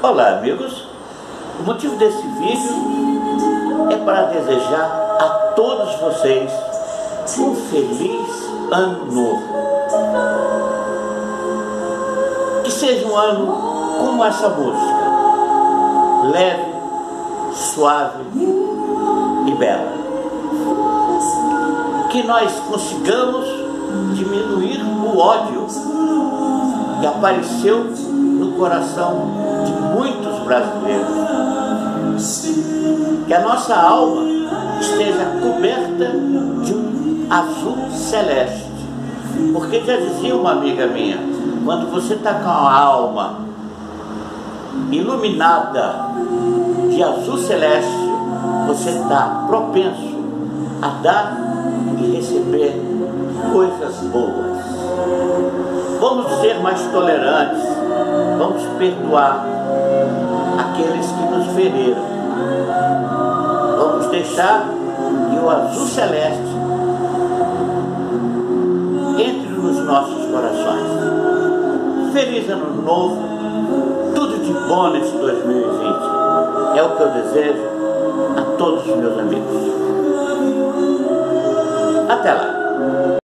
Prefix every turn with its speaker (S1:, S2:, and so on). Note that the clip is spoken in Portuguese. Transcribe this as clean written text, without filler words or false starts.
S1: Olá, amigos. O motivo desse vídeo é para desejar a todos vocês um feliz ano novo. Que seja um ano como essa música, leve, suave e bela. Que nós consigamos diminuir o ódio que apareceu no coração de muitos brasileiros. Que a nossa alma esteja coberta de um azul celeste. Porque já dizia uma amiga minha, quando você está com a alma iluminada de azul celeste, você está propenso a dar e receber coisas boas. Vamos ser mais tolerantes, vamos perdoar aqueles que nos feriram. Vamos deixar que o azul celeste entre nos nossos corações. Feliz ano novo, tudo de bom nesse 2020. É o que eu desejo a todos os meus amigos. Até lá!